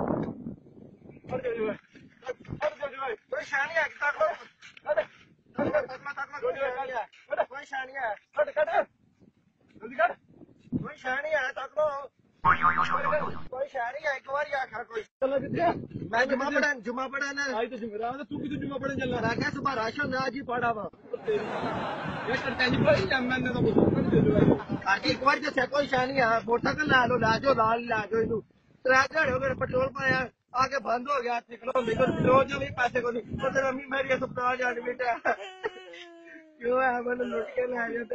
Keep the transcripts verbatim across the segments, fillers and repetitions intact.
कोई शानी है कोई शानी है कोई शानी है तक लो कोई शानी है एक बार आखा कोई मैं जुमा पढ़ा जुमा पढ़ा ना आज तो जुमेरात तू कितने जुमा पढ़ने चलना मैं क्या सुबह राशन आज ही पढ़ा वा ये करते नहीं कोई मैंने तो आके एक बार जैसे कोई शानी है मोटरसाइकिल ला लो लाजो लाल लाजो इनू ट्रैक्टर हो गया पेट्रोल पाया आगे बंद हो गया निकलो निकल रोज भी पैसे को नहीं मतलब अम्मी मेरी अस्पताल जाने बेटा क्यों है मैंने लुट के ले जाते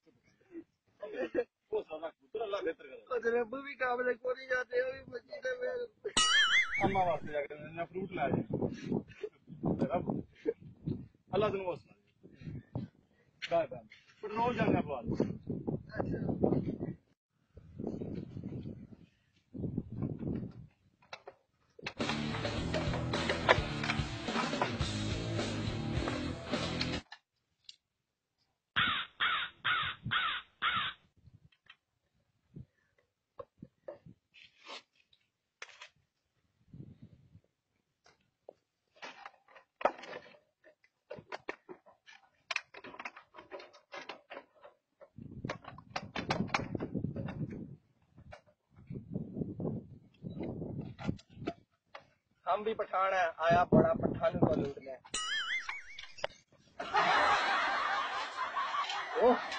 अल्लाह बेहतर करे रब भी काम से को नहीं जाते वो भी मस्जिद में अम्मा वास्ते जाकर ना फ्रूट ला जाए अल्लाह तुम वास्ते बाय बाय पेट्रोल जाना बाद हम भी पठान है आया बड़ा पठान को लूटने